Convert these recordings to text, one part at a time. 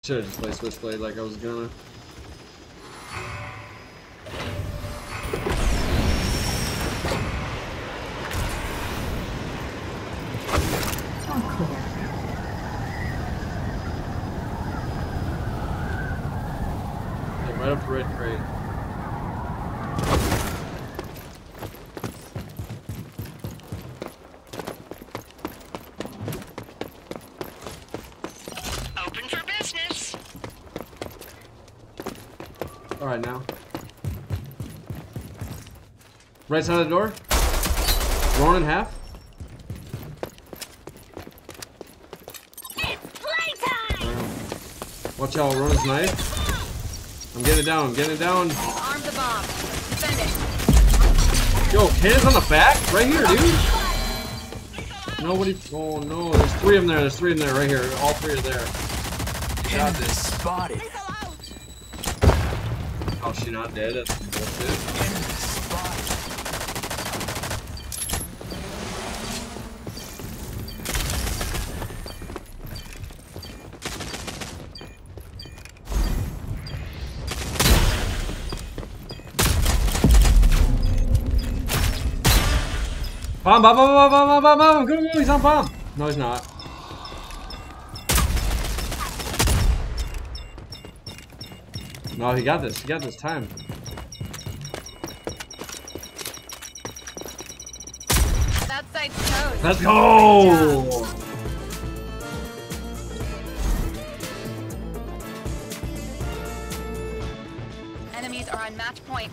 Should've just played Switchblade like I was gonna. Yeah, right up to red crate. Alright now. Right side of the door. Rolling in half. It's playtime! Watch out, Rona's knife. I'm getting it down, I'm getting it down. Arm the bomb. Defend it. Yo, cannons on the back? Right here, dude. Nobody. Oh no, there's three of them there. There's three of them there right here. All three are there. Got this spotted. Oh, she not dead? That's bullshit. Bomb, bomb, bomb, bomb, bomb, bomb, bomb, go, go, he's on bomb. No, he's not. No, he got this. He got this time. That site's toast. Let's go! Enemies are on match point.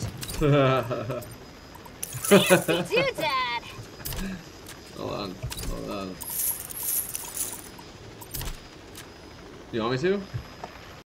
Dad. Hold on. Hold on. You want me to?